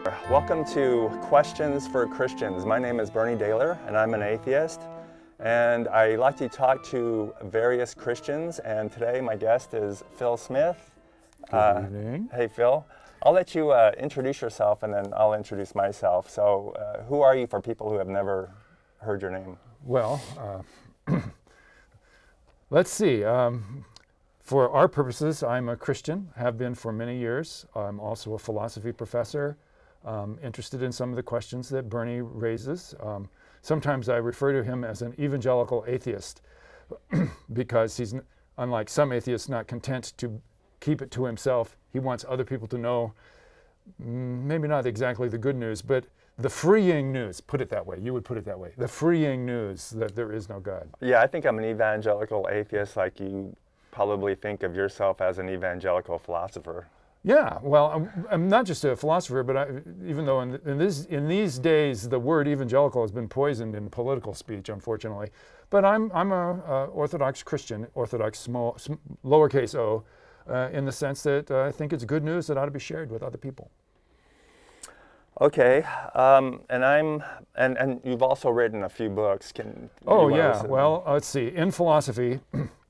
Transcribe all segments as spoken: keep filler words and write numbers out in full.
Welcome to Questions for Christians. My name is Bernie Dehler and I'm an atheist, and I like to talk to various Christians, and today my guest is Phil Smith. Good uh, evening. Hey Phil, I'll let you uh, introduce yourself and then I'll introduce myself. So uh, who are you for people who have never heard your name? Well, uh, let's see. Um, for our purposes, I'm a Christian, have been for many years. I'm also a philosophy professor, um, interested in some of the questions that Bernie raises. Um, sometimes I refer to him as an evangelical atheist because he's, unlike some atheists, not content to keep it to himself. He wants other people to know, maybe not exactly the good news, but the freeing news, put it that way. You would put it that way. The freeing news that there is no God. Yeah, I think I'm an evangelical atheist, like you probably think of yourself as an evangelical philosopher. Yeah, well, I'm, I'm not just a philosopher, but I, even though in, in, this, in these days the word evangelical has been poisoned in political speech, unfortunately, but I'm, I'm a, a Orthodox Christian, Orthodox small, sm, lowercase o, uh, in the sense that uh, I think it's good news that ought to be shared with other people. Okay, um, and I'm, and, and you've also written a few books. Can Oh yeah, well, uh, let's see. In philosophy,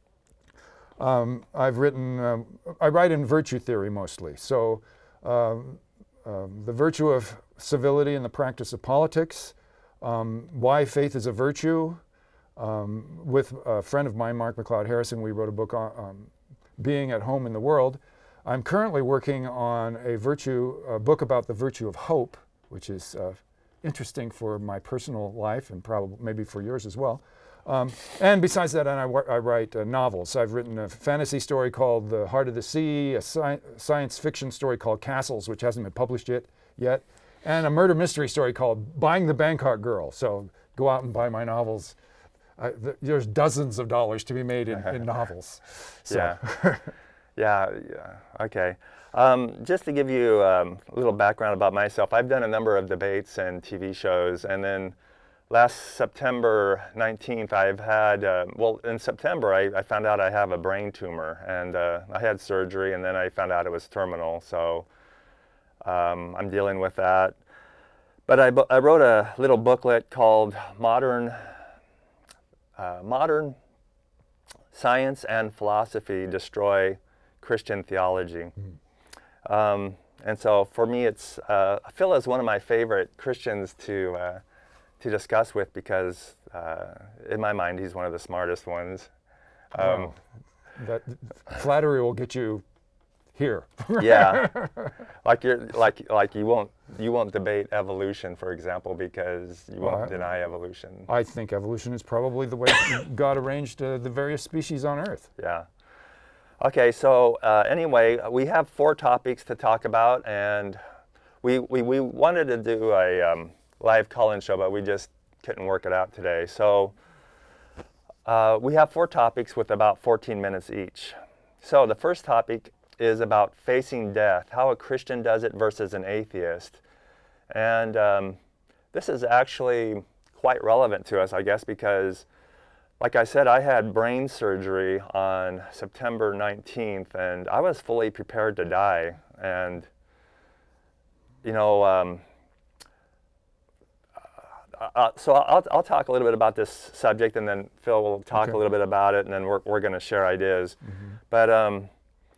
um, I've written, uh, I write in virtue theory mostly. So um, uh, the virtue of civility in the practice of politics, um, why faith is a virtue. Um, with a friend of mine, Mark McLeod Harrison, we wrote a book on um, being at home in the world. I'm currently working on a virtue, a book about the virtue of hope, which is uh, interesting for my personal life and probably maybe for yours as well. Um, and besides that, and I, I write uh, novels. I've written a fantasy story called The Heart of the Sea, a sci science fiction story called Castles, which hasn't been published yet, yet, and a murder mystery story called Buying the Bangkok Girl. So go out and buy my novels. I, th there's dozens of dollars to be made in, in novels. So. Yeah. Yeah, yeah, okay. Um, just to give you um, a little background about myself, I've done a number of debates and T V shows, and then last September nineteenth, I've had, uh, well, in September, I, I found out I have a brain tumor, and uh, I had surgery, and then I found out it was terminal, so um, I'm dealing with that. But I, I wrote a little booklet called Modern, uh, Modern Science and Philosophy Destroy Christian Theology. Mm-hmm. um, and so for me, it's uh, Phil is one of my favorite Christians to uh, to discuss with because uh, in my mind he's one of the smartest ones. Um, wow. That flattery will get you here. Yeah, like you're like like you won't you won't debate evolution, for example, because you won't well, deny evolution. I think evolution is probably the way God arranged uh, the various species on Earth. Yeah. Okay, so uh, anyway, we have four topics to talk about, and we, we, we wanted to do a um, live call-in show, but we just couldn't work it out today. So uh, we have four topics with about fourteen minutes each. So the first topic is about facing death, how a Christian does it versus an atheist. And um, this is actually quite relevant to us, I guess, because like I said, I had brain surgery on September nineteenth, and I was fully prepared to die. And, you know, um, uh, so I'll, I'll talk a little bit about this subject, and then Phil will talk okay. a little bit about it, and then we're, we're going to share ideas. Mm-hmm. But um,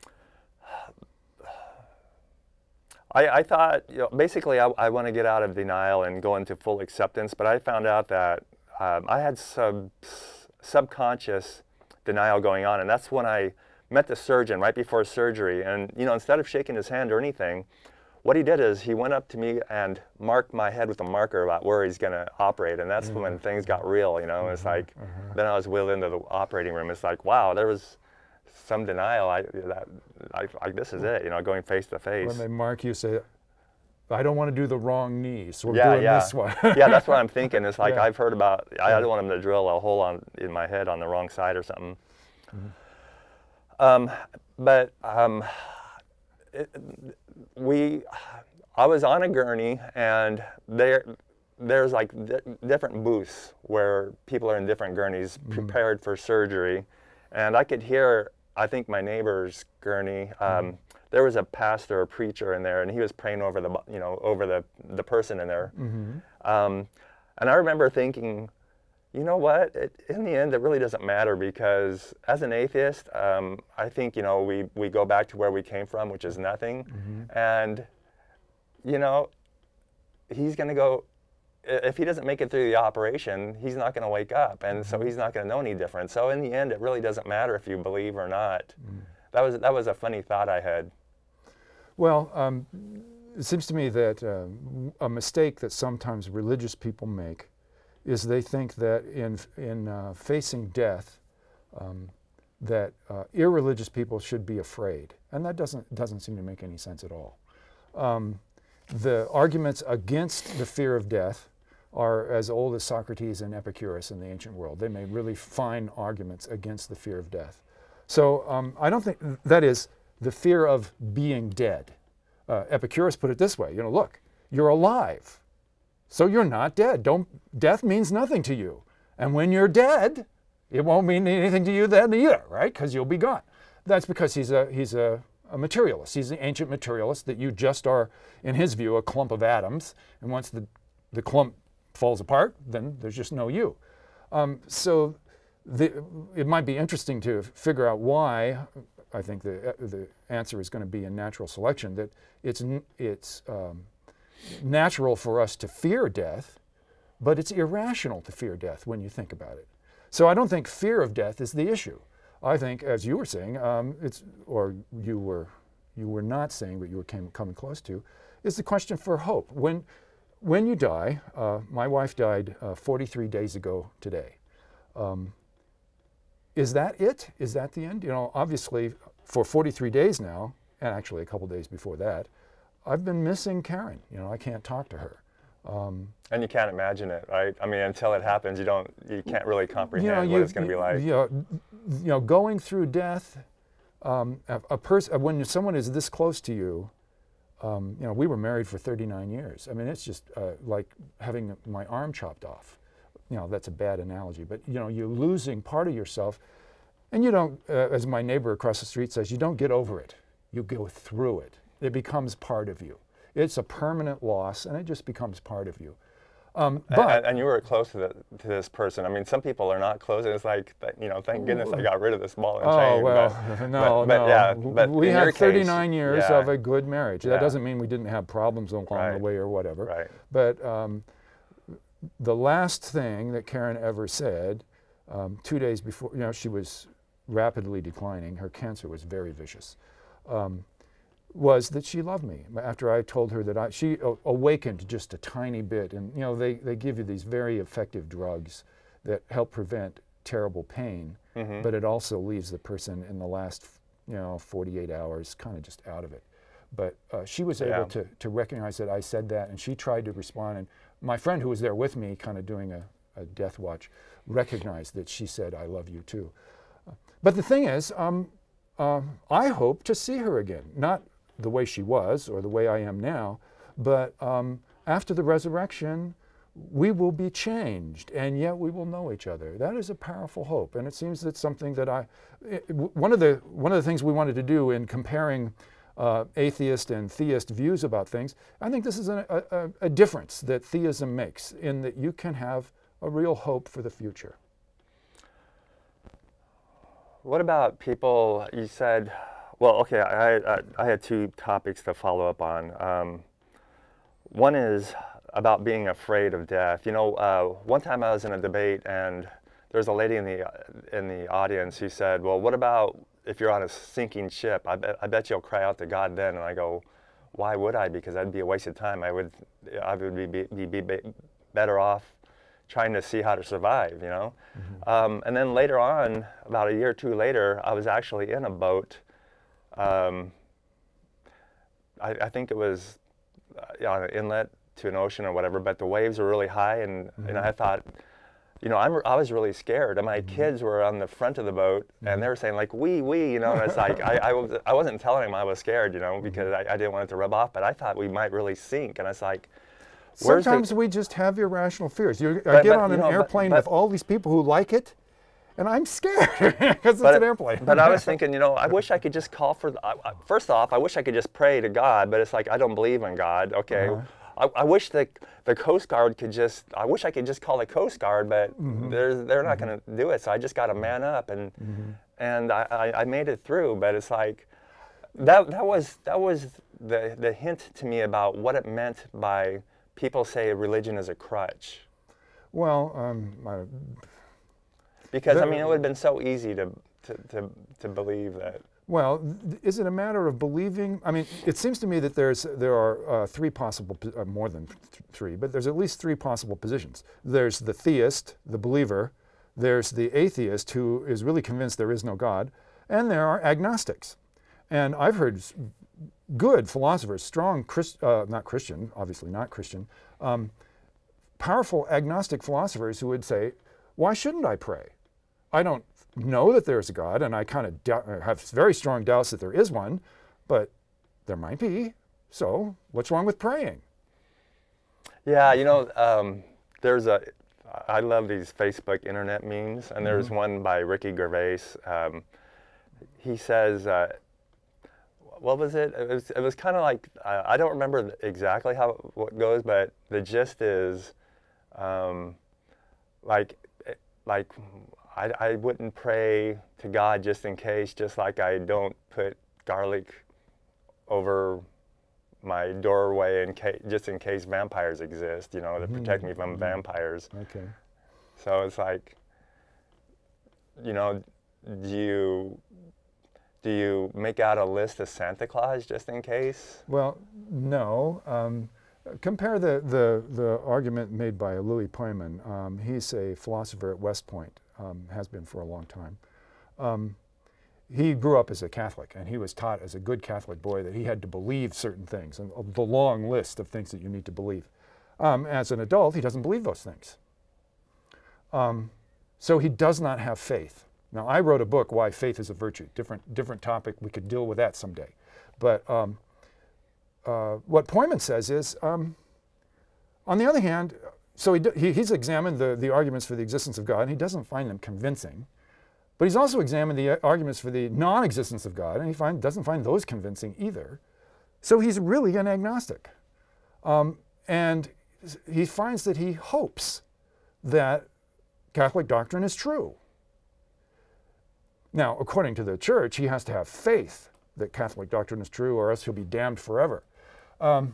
I, I thought, you know, basically I, I want to get out of denial and go into full acceptance, but I found out that um, I had sub... subconscious denial going on, and that's when I met the surgeon right before surgery. And you know, instead of shaking his hand or anything, what he did is he went up to me and marked my head with a marker about where he's going to operate, and that's mm-hmm. when things got real. You know, mm-hmm. it's like mm-hmm. then I was wheeled into the operating room. It's like, wow, there was some denial. I that I, I this is it. You know, going face to face. When they mark you, say, I don't want to do the wrong knee, so we're yeah, doing yeah. this one. Yeah, that's what I'm thinking. It's like yeah. I've heard about, I, yeah. I don't want them to drill a hole on in my head on the wrong side or something. Mm-hmm. um, but um, it, we, I was on a gurney, and there, there's like di different booths where people are in different gurneys mm-hmm. prepared for surgery, and I could hear, I think my neighbor's gurney, um, mm-hmm. there was a pastor or preacher in there, and he was praying over the, you know, over the, the person in there. Mm-hmm. Um, and I remember thinking, you know what, it, in the end, it really doesn't matter, because as an atheist, um, I think, you know, we, we go back to where we came from, which is nothing. Mm-hmm. And, you know, he's going to go, if he doesn't make it through the operation, he's not going to wake up, and so he's not going to know any different. So in the end, it really doesn't matter if you believe or not. Mm. That was that was a funny thought I had. Well, um, it seems to me that uh, a mistake that sometimes religious people make is they think that in in uh, facing death, um, that uh, irreligious people should be afraid, and that doesn't doesn't seem to make any sense at all. Um, The arguments against the fear of death are as old as Socrates and Epicurus in the ancient world. They made really fine arguments against the fear of death. So um, I don't think, that is, the fear of being dead. Uh, Epicurus put it this way, you know, look, you're alive, so you're not dead. Don't, death means nothing to you. And when you're dead, it won't mean anything to you then either, right? Because you'll be gone. That's because he's a, he's a, a materialist. He's the ancient materialist, that you just are, in his view, a clump of atoms, and once the, the clump falls apart, then there's just no you. Um, so the, it might be interesting to figure out why. I think the, the answer is going to be in natural selection, that it's, it's um, natural for us to fear death, but it's irrational to fear death when you think about it. So I don't think fear of death is the issue. I think, as you were saying, um, it's, or you were, you were not saying, but you were came, coming close to, is the question for hope. When, when you die, uh, my wife died uh, forty-three days ago today. Um, is that it? Is that the end? You know, obviously, for forty-three days now, and actually a couple days before that, I've been missing Karen. You know, I can't talk to her. Um, and you can't imagine it, right? I mean, until it happens, you don't, you can't really comprehend you know, what you, it's going to be like. You know, you know, going through death, um, a, a person, when someone is this close to you, um, you know, we were married for thirty-nine years. I mean, it's just uh, like having my arm chopped off. You know, that's a bad analogy, but you know, you're losing part of yourself, and you don't, uh, as my neighbor across the street says, you don't get over it. You go through it. It becomes part of you. It's a permanent loss, and it just becomes part of you. Um, but and, and you were close to, the, to this person. I mean, some people are not close, and it's like, you know, thank goodness I got rid of this ball and oh, chain. well, but, no, but, but, no. Yeah, but we in had your thirty-nine case, years yeah, of a good marriage. That yeah. doesn't mean we didn't have problems along right. the way or whatever. Right. But um, the last thing that Karen ever said, um, two days before, you know, she was rapidly declining. Her cancer was very vicious. Um, was that she loved me. After I told her that I, she awakened just a tiny bit, and you know, they, they give you these very effective drugs that help prevent terrible pain, mm-hmm. but it also leaves the person in the last, you know, forty-eight hours kind of just out of it. But uh, she was able yeah. to, to recognize that I said that, and she tried to respond, and my friend who was there with me, kind of doing a, a death watch, recognized that she said, I love you too. Uh, but the thing is, um, uh, I hope to see her again, not the way she was or the way I am now, but um, after the resurrection, we will be changed, and yet we will know each other. That is a powerful hope, and it seems that something that I, it, one of the one of the things we wanted to do in comparing uh, atheist and theist views about things, I think this is a, a, a difference that theism makes, in that you can have a real hope for the future. What about people, you said, well, okay, I, I, I had two topics to follow up on. Um, one is about being afraid of death. You know, uh, one time I was in a debate, and there's a lady in the in the audience who said, well, what about if you're on a sinking ship? I bet, I bet you'll cry out to God then. And I go, why would I? Because that'd be a waste of time. I would, I would be, be, be better off trying to see how to survive, you know? Mm-hmm. um, and then later on, about a year or two later, I was actually in a boat. Um, I, I think it was uh, on an inlet to an ocean or whatever, but the waves were really high, and, mm-hmm. and I thought, you know, I'm, I was really scared, and my mm-hmm. kids were on the front of the boat, mm-hmm. and they were saying like, wee, wee, you know, and it's like, I, I, was, I wasn't telling them I was scared, you know, because I, I didn't want it to rub off, but I thought we might really sink, and it's like, sometimes the, we just have irrational fears. You, I but, get but, on an know, airplane but, but, with all these people who like it, and I'm scared because it's but, an airplane. But I was thinking, you know, I wish I could just call for, the, I, I, first off, I wish I could just pray to God, but it's like, I don't believe in God, okay. Uh-huh. I, I wish the, the Coast Guard could just, I wish I could just call the Coast Guard, but Mm-hmm. they're, they're not Mm-hmm. going to do it, so I just got to man up, and Mm-hmm. and I, I, I made it through, but it's like, that, that was, that was the, the hint to me about what it meant by people say religion is a crutch. Well, um, I, Because, There- I mean, it would have been so easy to, to, to, to believe that. well, th- is it a matter of believing? I mean, it seems to me that there's there are uh, three possible, po- uh, more than th- three, but there's at least three possible positions. There's the theist, the believer. There's the atheist who is really convinced there is no God, and there are agnostics. And I've heard s- good philosophers, strong, Christ, uh, not Christian, obviously not Christian, um, powerful agnostic philosophers who would say, why shouldn't I pray? I don't know that there's a God, and I kind of doubt, have very strong doubts that there is one, but there might be. So what's wrong with praying? Yeah, you know, um, there's a, I love these Facebook internet memes, and there's Mm-hmm. one by Ricky Gervais. Um, he says, uh, what was it? It was, it was kind of like, uh, I don't remember exactly how what goes, but the gist is, um, like, like I, I wouldn't pray to God just in case, just like I don't put garlic over my doorway in case, just in case vampires exist, you know, to protect me from vampires. Okay. So it's like, you know, do you do you make out a list of Santa Claus just in case? Well, no. Um, compare the, the, the argument made by Louis Poyman. Um, he's a philosopher at West Point, um, has been for a long time. Um, he grew up as a Catholic, and he was taught as a good Catholic boy that he had to believe certain things, and the long list of things that you need to believe. Um, as an adult, he doesn't believe those things. Um, so he does not have faith. Now, I wrote a book, Why Faith is a Virtue. Different, different topic. We could deal with that someday. But um, uh, what Poyman says is, um, on the other hand, so he, he, he's examined the, the arguments for the existence of God, and he doesn't find them convincing. But he's also examined the arguments for the non-existence of God, and he find, doesn't find those convincing either. So he's really an agnostic. Um, and he finds that he hopes that Catholic doctrine is true. Now, according to the church, he has to have faith that Catholic doctrine is true, or else he'll be damned forever. Um,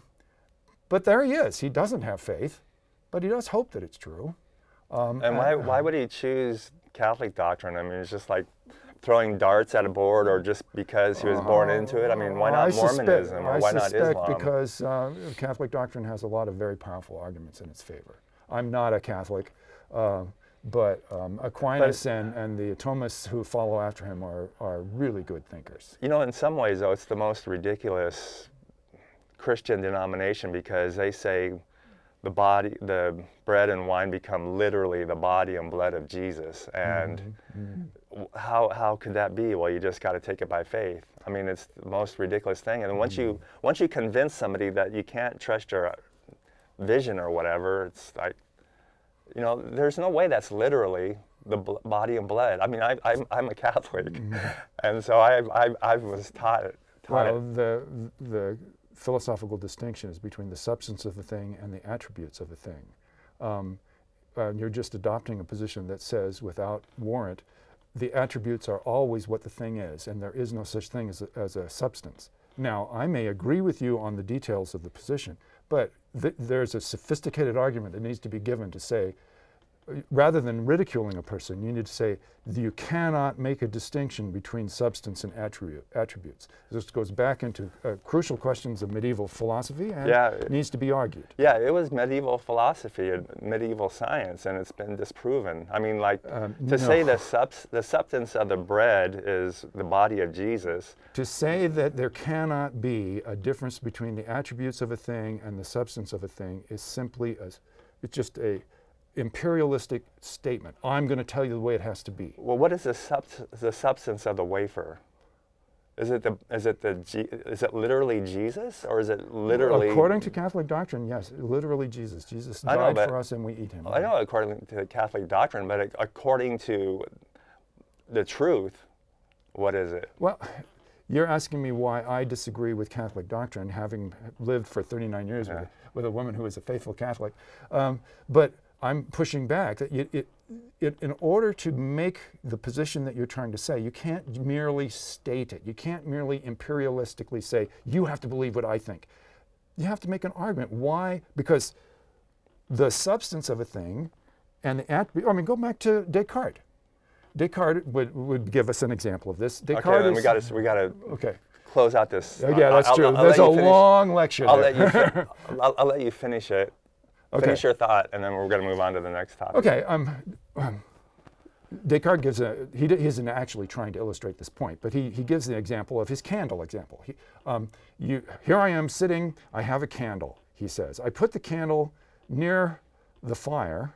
but there he is. He doesn't have faith, but he does hope that it's true. Um, And why, why would he choose Catholic doctrine? I mean, it's just like throwing darts at a board, or just because he was born into it? I mean, why not I suspect, Mormonism, or I why not suspect Islam? because uh, Catholic doctrine has a lot of very powerful arguments in its favor. I'm not a Catholic, uh, but um, Aquinas But- and, and the Thomists who follow after him are, are really good thinkers. You know, in some ways, though, it's the most ridiculous Christian denomination, because they say the body, the bread and wine become literally the body and blood of Jesus. And Mm-hmm. how how could that be? Well, you just got to take it by faith. I mean, it's the most ridiculous thing. And once you once you convince somebody that you can't trust your vision or whatever, it's like, you know, there's no way that's literally the bl- body and blood. I mean, I, I'm I'm a Catholic, Mm-hmm. and so I I, I was taught it. Taught Well, it. the, the philosophical distinction is between the substance of a thing and the attributes of a thing. Um, uh, you're just adopting a position that says, without warrant, the attributes are always what the thing is, and there is no such thing as a, as a substance. Now, I may agree with you on the details of the position, but th there's a sophisticated argument that needs to be given to say, rather than ridiculing a person, you need to say you cannot make a distinction between substance and attribute, attributes. This goes back into uh, crucial questions of medieval philosophy, and Yeah. it needs to be argued. Yeah, it was medieval philosophy and medieval science, and it's been disproven. I mean, like, Um, to no. say the, subs the substance of the bread is the body of Jesus. To say that there cannot be a difference between the attributes of a thing and the substance of a thing is simply a, it's just a imperialistic statement. I'm going to tell you the way it has to be. Well, what is the, sub the substance of the wafer? Is it the is it the G is it literally Jesus, or is it literally? According to Catholic doctrine, yes, literally Jesus. Jesus I know, died but- for us, and we eat him. I know according to the Catholic doctrine, but according to the truth, what is it? Well, you're asking me why I disagree with Catholic doctrine, having lived for thirty-nine years Yeah. with, a, with a woman who is a faithful Catholic. Um, but I'm pushing back that it, it, it, in order to make the position that you're trying to say, you can't merely state it. You can't merely imperialistically say, you have to believe what I think. You have to make an argument. Why? Because the substance of a thing and the attribute, I mean, go back to Descartes. Descartes would, would give us an example of this. Descartes Okay, then is, we got to we got to okay. close out this. Oh, yeah, that's I'll, true. I'll, I'll There's let a you finish. long lecture I'll there. let you. Fin- I'll, I'll let you finish it. Okay. Finish your thought, and then we're going to move on to the next topic. Okay. Um, um, Descartes gives a, he, he isn't actually trying to illustrate this point, but he, he gives the example of his candle example. He, um, you, here I am sitting, I have a candle, he says. I put the candle near the fire,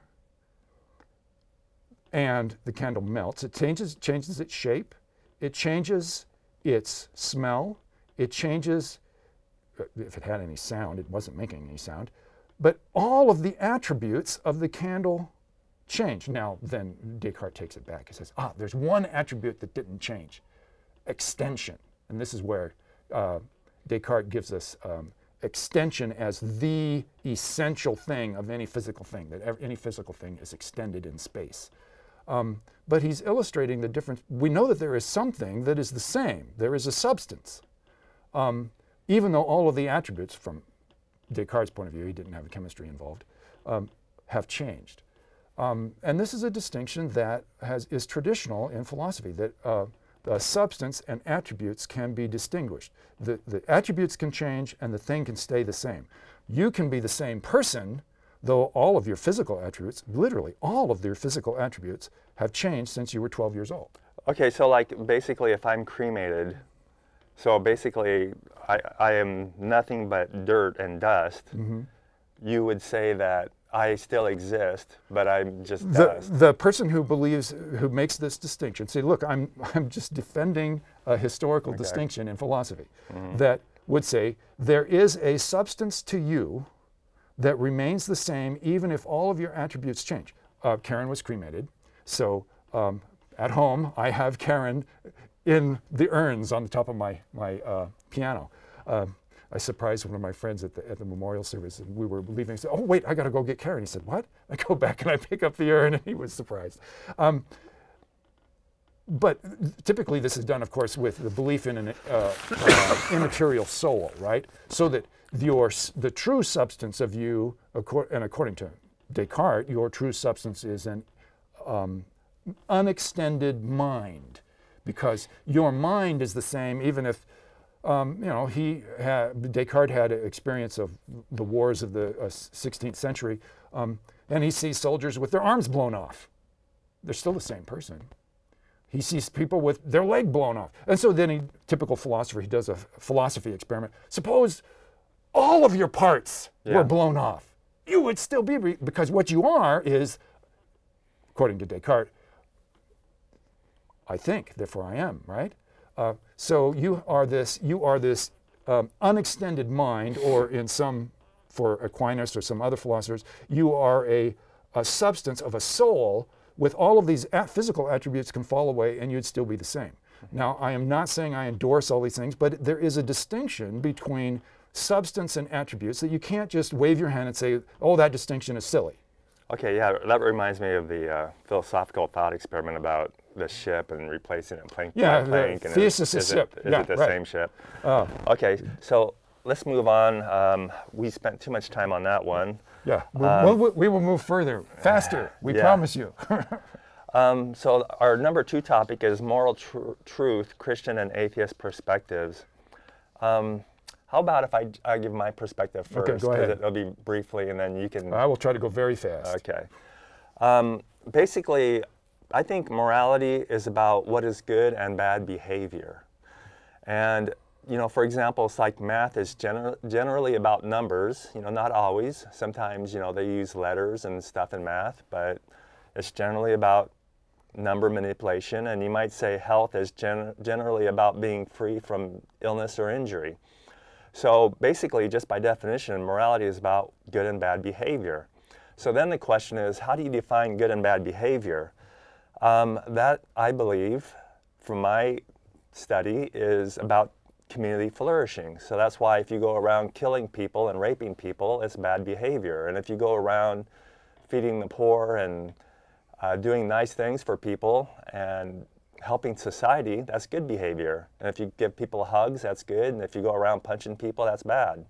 and the candle melts. It changes, changes its shape, it changes its smell, it changes, if it had any sound, it wasn't making any sound, but all of the attributes of the candle change. Now, then Descartes takes it back. He says, ah, there's one attribute that didn't change, extension. And this is where uh, Descartes gives us um, extension as the essential thing of any physical thing, that any physical thing is extended in space. Um, but he's illustrating the difference. We know that there is something that is the same. There is a substance. Um, even though all of the attributes, from Descartes' point of view, he didn't have the chemistry involved, um, have changed. Um, and this is a distinction that has, is traditional in philosophy, that uh, uh, substance and attributes can be distinguished. The, the attributes can change and the thing can stay the same. You can be the same person, though all of your physical attributes, literally all of your physical attributes, have changed since you were twelve years old. Okay, so like basically if I'm cremated, so basically I, I am nothing but dirt and dust, mm-hmm. you would say that I still exist, but I'm just the, dust. The person who believes, who makes this distinction, say, look, I'm, I'm just defending a historical Okay. distinction in philosophy, Mm-hmm. that would say there is a substance to you that remains the same even if all of your attributes change. Uh, Karen was cremated, so um, at home I have Karen in the urns on the top of my, my uh, piano. Um, I surprised one of my friends at the, at the memorial service, and we were leaving. He said, oh, wait, I got to go get Karen. He said, what? I go back and I pick up the urn, and he was surprised. Um, but typically this is done, of course, with the belief in an uh, uh, immaterial soul, right? So that your, the true substance of you, and according to Descartes, your true substance is an um, unextended mind, because your mind is the same even if Um, you know, he had, Descartes had an experience of the wars of the uh, sixteenth century, um, and he sees soldiers with their arms blown off. They're still the same person. He sees people with their leg blown off. And so then he, typical philosopher, he does a philosophy experiment. Suppose all of your parts Yeah. were blown off. You would still be, re- because what you are is, according to Descartes, I think, therefore I am, right? Uh, so you are this, you are this um, unextended mind, or in some, for Aquinas or some other philosophers, you are a, a substance of a soul with all of these at physical attributes can fall away and you'd still be the same. Now, I am not saying I endorse all these things, but there is a distinction between substance and attributes that you can't just wave your hand and say, oh, that distinction is silly. Okay, yeah, that reminds me of the uh, philosophical thought experiment about the ship and replacing it plank Yeah, by the plank. And thesis is, is is ship. It, is Yeah, it the right. same ship? Oh. Okay, so let's move on. Um, we spent too much time on that one. Yeah, we, Um, we'll, we will move further, faster, we yeah. promise you. Um, so our number two topic is moral tr- truth, Christian and atheist perspectives. Um, how about if I, I give my perspective first? Okay, go ahead. It'll be briefly, and then you can... I will try to go very fast. Okay. Um, basically, I think morality is about what is good and bad behavior. And, you know, for example, it's like math is gener- generally about numbers, you know, not always. Sometimes, you know, they use letters and stuff in math, but it's generally about number manipulation. And you might say health is gen- generally about being free from illness or injury. So basically, just by definition, morality is about good and bad behavior. So then the question is, how do you define good and bad behavior? Um, that, I believe, from my study, is about community flourishing. So that's why if you go around killing people and raping people, it's bad behavior. And if you go around feeding the poor and uh, doing nice things for people and helping society, that's good behavior. And if you give people hugs, that's good. And if you go around punching people, that's bad.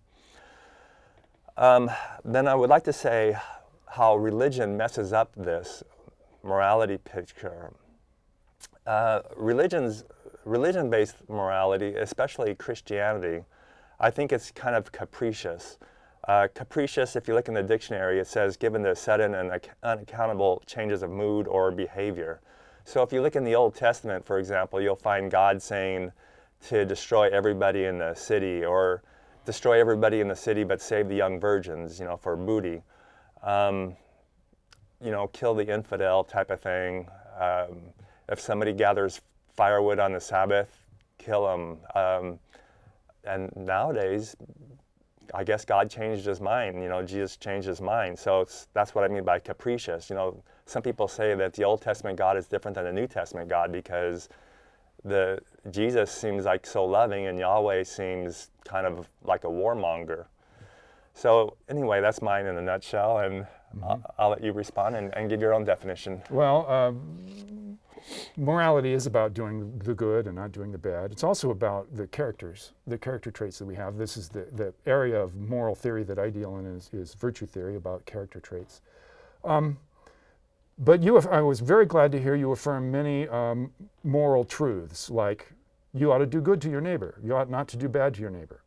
Um, then I would like to say how religion messes up this morality picture. Uh, religions, religion-based morality, especially Christianity, I think it's kind of capricious. Uh, capricious, if you look in the dictionary, it says given to sudden and unaccountable changes of mood or behavior. So if you look in the Old Testament, for example, you'll find God saying to destroy everybody in the city, or destroy everybody in the city but save the young virgins, you know, for booty. Um, you know, kill the infidel type of thing. Um, if somebody gathers firewood on the Sabbath, kill them. Um, and nowadays, I guess God changed his mind. You know, Jesus changed his mind. So it's, that's what I mean by capricious. You know, some people say that the Old Testament God is different than the New Testament God because the Jesus seems like so loving and Yahweh seems kind of like a warmonger. So anyway, that's mine in a nutshell, and mm-hmm. I'll, I'll let you respond and, and give your own definition. Well, um, morality is about doing the good and not doing the bad. It's also about the characters, the character traits that we have. This is the, the area of moral theory that I deal in is, is virtue theory, about character traits. Um, but you, I was very glad to hear you affirm many um, moral truths, like you ought to do good to your neighbor. You ought not to do bad to your neighbor.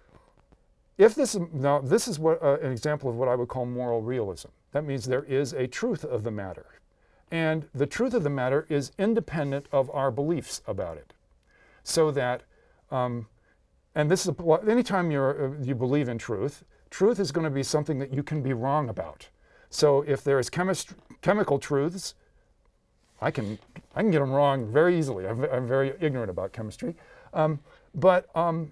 If this, now this is what, uh, an example of what I would call moral realism. That means there is a truth of the matter. And the truth of the matter is independent of our beliefs about it. So that, um, and this is, anytime you're, uh, you believe in truth, truth is going to be something that you can be wrong about. So if there is chemist chemical truths, I can, I can get them wrong very easily. I'm, I'm very ignorant about chemistry. Um, but, um,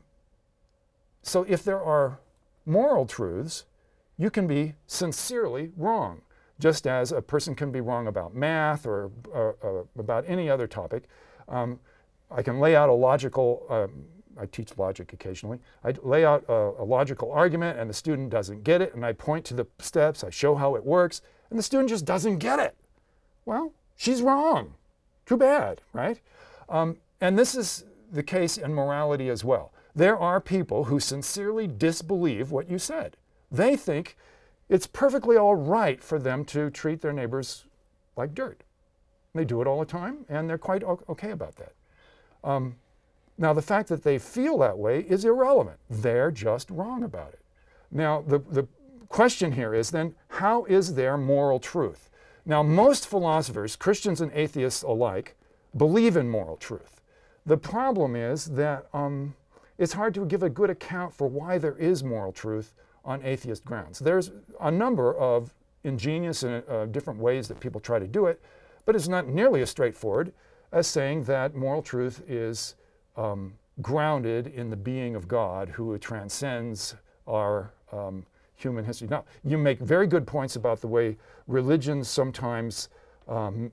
so if there are moral truths, you can be sincerely wrong, just as a person can be wrong about math or, or, or about any other topic. Um, I can lay out a logical, um, I teach logic occasionally, I lay out a, a logical argument and the student doesn't get it, and I point to the steps, I show how it works, and the student just doesn't get it. Well, she's wrong. Too bad, right? Um, and this is the case in morality as well. There are people who sincerely disbelieve what you said. They think it's perfectly all right for them to treat their neighbors like dirt. They do it all the time, and they're quite okay about that. Um, now, the fact that they feel that way is irrelevant. They're just wrong about it. Now, the, the question here is then, how is there moral truth? Now, most philosophers, Christians and atheists alike, believe in moral truth. The problem is that um, it's hard to give a good account for why there is moral truth on atheist grounds. There's a number of ingenious and uh, different ways that people try to do it, but it's not nearly as straightforward as saying that moral truth is um, grounded in the being of God who transcends our um, human history. Now, you make very good points about the way religions sometimes um,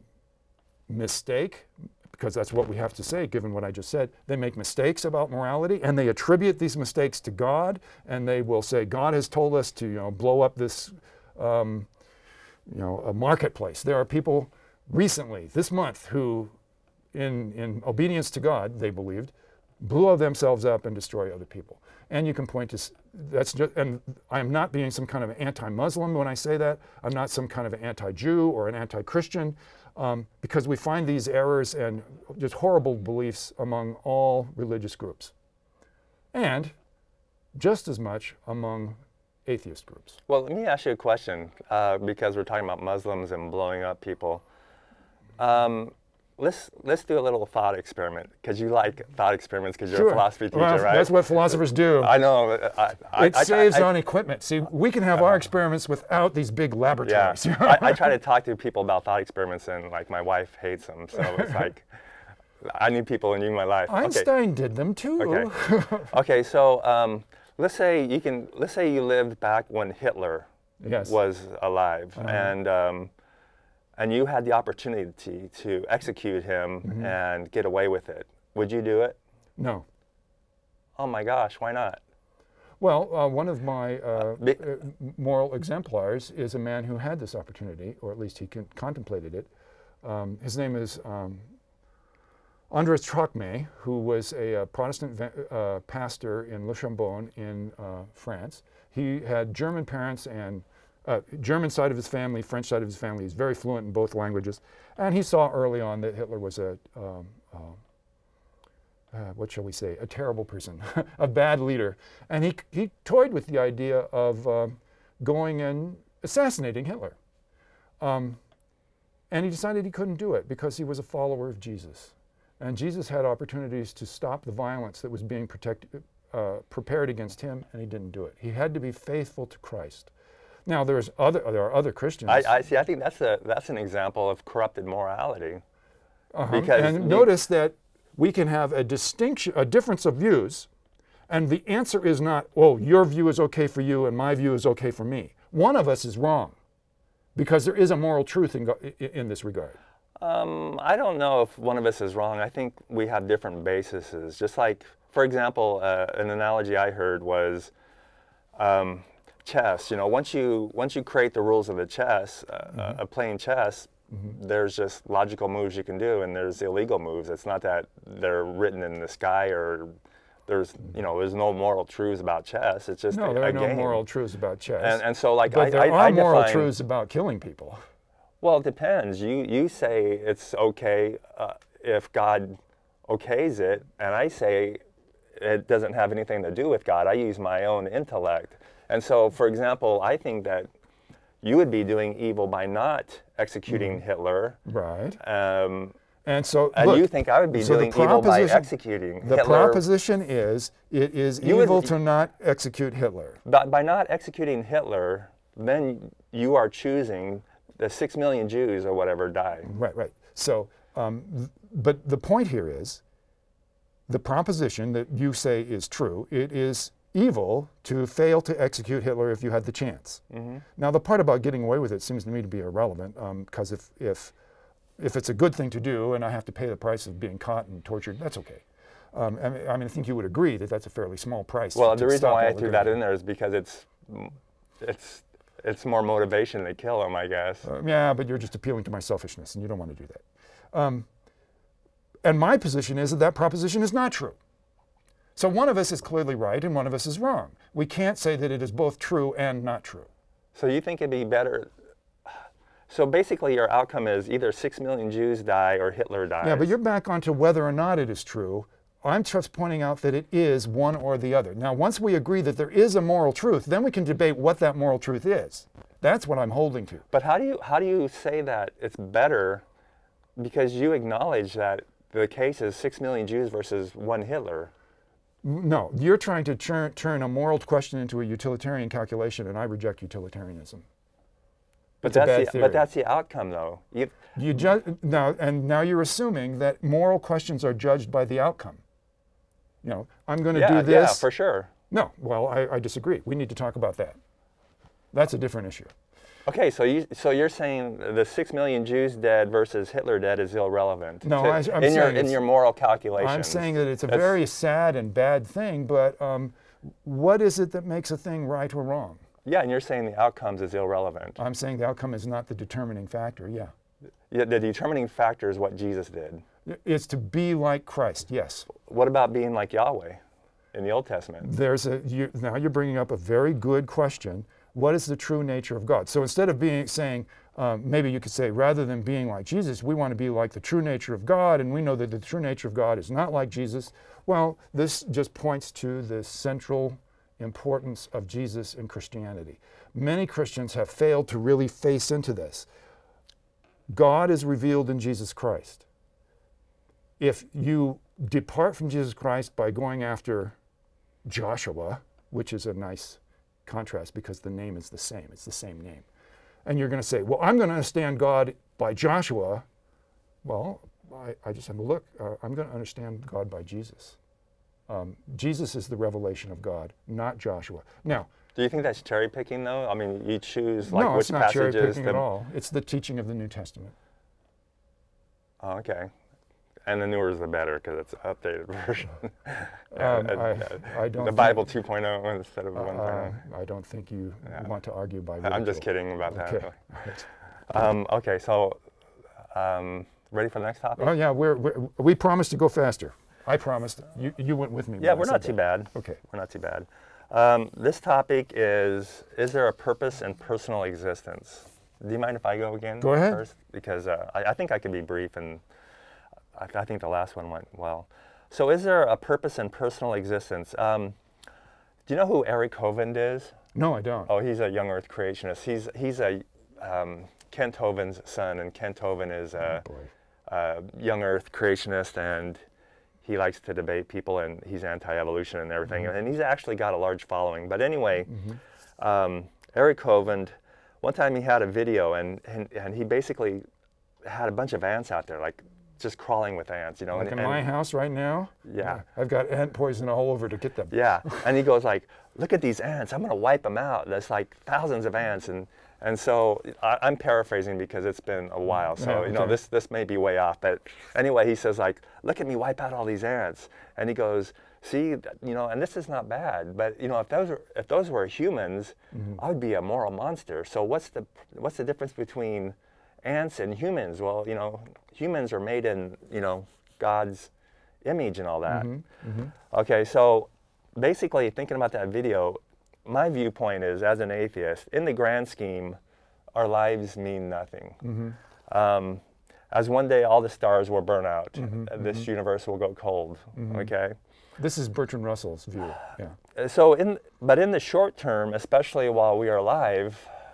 mistake, because that's what we have to say, given what I just said. They make mistakes about morality, and they attribute these mistakes to God, and they will say, God has told us to, you know, blow up this, um, you know, a marketplace. There are people recently, this month, who, in, in obedience to God, they believed, blew themselves up and destroy other people. And you can point to, that's just, and I'm not being some kind of anti-Muslim when I say that. I'm not some kind of anti-Jew or an anti-Christian. Um, because we find these errors and just horrible beliefs among all religious groups, and just as much among atheist groups. Well, let me ask you a question, uh, because we're talking about Muslims and blowing up people. Um, let's let's do a little thought experiment, because you like thought experiments because you're Sure. a philosophy teacher, Well, right? That's what philosophers do. I know. I, I, it I, saves I, on equipment. See, we can have uh, our experiments without these big laboratories. Yeah. I, I try to talk to people about thought experiments, and like my wife hates them, so it's like I need people in my life. Einstein okay. did them too. Okay. Okay. So um, let's say you can. Let's say you lived back when Hitler yes. was alive, uh-huh. and um, and you had the opportunity to execute him mm-hmm. and get away with it, would you do it? No. Oh my gosh, why not? Well, uh, one of my uh, uh, moral exemplars is a man who had this opportunity, or at least he con contemplated it. Um, his name is um, Andres Trocmé, who was a, a Protestant uh, pastor in Le Chambon in uh, France. He had German parents and uh, German side of his family, French side of his family. He's very fluent in both languages. And he saw early on that Hitler was a, um, uh, uh, what shall we say, a terrible person, a bad leader. And he, he toyed with the idea of um, going and assassinating Hitler. Um, and he decided he couldn't do it because he was a follower of Jesus. And Jesus had opportunities to stop the violence that was being protected, uh, prepared against him, and he didn't do it. He had to be faithful to Christ. Now, there's other, there are other Christians. I, I see. I think that's a that's an example of corrupted morality. Uh-huh. Because and notice that we can have a distinction, a difference of views, and the answer is not, "Oh, your view is okay for you, and my view is okay for me." One of us is wrong, because there is a moral truth in in this regard. Um, I don't know if one of us is wrong. I think we have different bases. Just like, for example, uh, an analogy I heard was um, chess. You know, once you once you create the rules of the chess, uh, mm-hmm. uh, a playing chess, mm-hmm. there's just logical moves you can do, and there's illegal moves. It's not that they're written in the sky, or there's you know there's no moral truths about chess. It's just no, a, there are a no game. moral truths about chess. And, and so, like, but I, there I, are I moral define, truths about killing people. Well, it depends. You you say it's okay uh, if God okays it, and I say it doesn't have anything to do with God. I use my own intellect. And so, for example, I think that you would be doing evil by not executing mm. Hitler. Right. Um, and so, and look, you think I would be so doing evil by executing the Hitler. The proposition is, it is you evil would, to not execute Hitler. But by not executing Hitler, then you are choosing the six million Jews or whatever died. Right, right. So, um, th but the point here is, the proposition that you say is true. It is evil to fail to execute Hitler if you had the chance. Mm-hmm. Now, the part about getting away with it seems to me to be irrelevant, because um, if, if, if it's a good thing to do and I have to pay the price of being caught and tortured, that's okay. Um, I, mean, I mean, I think you would agree that that's a fairly small price. Well, to the reason why I the threw that in there is because it's, it's, it's more motivation to kill him, I guess. Uh, yeah, but you're just appealing to my selfishness, and you don't want to do that. Um, and my position is that that proposition is not true. So one of us is clearly right, and one of us is wrong. We can't say that it is both true and not true. So you think it'd be better... So basically your outcome is either six million Jews die or Hitler dies. Yeah, but you're back onto whether or not it is true. I'm just pointing out that it is one or the other. Now, once we agree that there is a moral truth, then we can debate what that moral truth is. That's what I'm holding to. But how do you, how do you say that it's better, because you acknowledge that the case is six million Jews versus one Hitler? No, you're trying to turn, turn a moral question into a utilitarian calculation, and I reject utilitarianism. But that's, the, but that's the outcome, though. You, you ju now, and now you're assuming that moral questions are judged by the outcome. You know, I'm going to yeah, do this. Yeah, for sure. No, well, I, I disagree. We need to talk about that. That's a different issue. Okay, so you so you're saying the six million Jews dead versus Hitler dead is irrelevant? No, to, I, I'm in saying your in your moral calculations. I'm saying that it's a That's, very sad and bad thing. But um, what is it that makes a thing right or wrong? Yeah, and you're saying the outcomes is irrelevant. I'm saying the outcome is not the determining factor. Yeah. Yeah, the determining factor is what Jesus did. It's to be like Christ. Yes. What about being like Yahweh in the Old Testament? There's a you, now you're bringing up a very good question. What is the true nature of God? So instead of being saying, um, maybe you could say, rather than being like Jesus, we want to be like the true nature of God, and we know that the true nature of God is not like Jesus. Well, this just points to the central importance of Jesus in Christianity. Many Christians have failed to really face into this. God is revealed in Jesus Christ. If you depart from Jesus Christ by going after Joshua, which is a nice contrast because the name is the same, it's the same name, and you're going to say, well, I'm going to understand God by Joshua, well, I, I just have to look, uh, I'm going to understand God by Jesus. Um, Jesus is the revelation of God, not Joshua. Now, Do you think that's cherry picking, though? I mean, you choose like no, which it's not cherry passages. picking the- at all. It's the teaching of the New Testament. Oh, okay. And the newer is the better because it's an updated version. Um, Uh, I, uh, I don't the think- Bible two point oh instead of Uh, one point oh. I don't think you Yeah. want to argue by I'm just ridicule. kidding about that. Okay. Right. Um, okay, so um, ready for the next topic? Oh yeah, we're, we're, we promised to go faster. I promised. You, you went with me. Yeah, when I we're said not that. too bad. Okay. We're not too bad. Um, this topic is, is there a purpose in personal existence? Do you mind if I go again Go ahead. first? Because uh, I, I think I can be brief, and I, I think the last one went well. So is there a purpose in personal existence? Um, do you know who Eric Hovind is? No, I don't. Oh, he's a young earth creationist. He's, he's a um, Kent Hovind's son, and Kent Hovind is a, Oh, boy. a young earth creationist, and he likes to debate people, and he's anti-evolution and everything, Mm-hmm. and he's actually got a large following. But anyway, Mm-hmm. um, Eric Hovind, one time he had a video, and, and, and he basically had a bunch of ants out there, like just crawling with ants, you know. Like and, in and, my house right now? Yeah. I've got ant poison all over to get them. Yeah, and he goes like, look at these ants, I'm gonna wipe them out. There's like thousands of ants, and and so I, I'm paraphrasing because it's been a while, so Yeah, you know okay. this this may be way off, but anyway, he says like, look at me wipe out all these ants, and he goes, see, you know, and this is not bad, but you know, if those were if those were humans, Mm-hmm. I would be a moral monster. So what's the what's the difference between ants and humans? Well, you know, humans are made in, you know, God's image and all that. Mm-hmm. Okay, so basically thinking about that video, my viewpoint is, as an atheist, in the grand scheme, our lives mean nothing. Mm-hmm. Um, as one day all the stars will burn out, Mm-hmm, uh, this universe will go cold, okay? This is Bertrand Russell's view. Yeah. Uh, So, in, but in the short term, especially while we are alive,